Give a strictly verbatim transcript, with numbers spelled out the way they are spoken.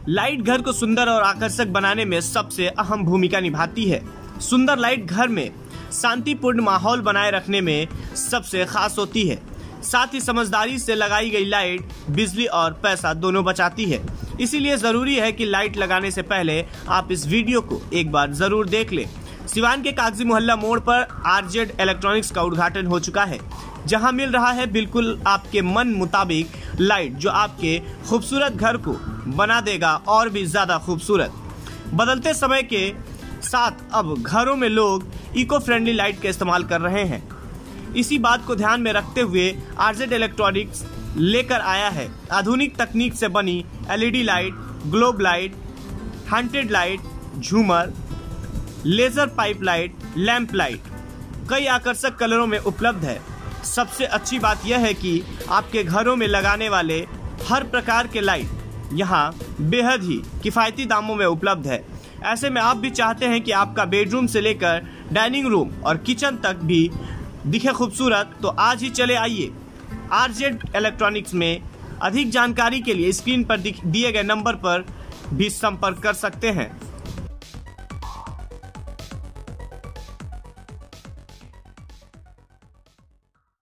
Light घर को सुंदर और आकर्षक बनाने में सबसे अहम भूमिका निभाती है। सुंदर लाइट घर में शांतिपूर्ण माहौल बनाए रखने में सबसे खास होती है। साथ ही समझदारी से लगाई गई लाइट बिजली और पैसा दोनों बचाती है। इसीलिए जरूरी है कि लाइट लगाने से पहले आप इस वीडियो को एक बार जरूर देख लें। सिवान के कागजी मोहल्ला मोड़ पर आरजेड इलेक्ट्रॉनिक्स का उद्घाटन हो चुका है, जहां मिल रहा है बिल्कुल आपके मन मुताबिक लाइट, जो आपके खूबसूरत घर को बना देगा और भी ज्यादा खूबसूरत। बदलते समय के साथ अब घरों में लोग इको फ्रेंडली लाइट का इस्तेमाल कर रहे हैं। इसी बात को ध्यान में रखते हुए आरजेड इलेक्ट्रॉनिक्स लेकर आया है आधुनिक तकनीक से बनी एलईडी लाइट, ग्लोब लाइट, हंटेड लाइट, झूमर, laser pipe light, lamp light कई आकर्षक कलरों में उपलब्ध है। सबसे अच्छी बात यह है कि आपके घरों में लगाने वाले हर प्रकार के लाइट यहाँ बेहद ही किफ़ायती दामों में उपलब्ध है। ऐसे में आप भी चाहते हैं कि आपका बेडरूम से लेकर डाइनिंग रूम और किचन तक भी दिखे खूबसूरत, तो आज ही चले आइए आरजेड इलेक्ट्रॉनिक्स में। अधिक जानकारी के लिए स्क्रीन पर दिए गए नंबर पर भी संपर्क कर सकते हैं।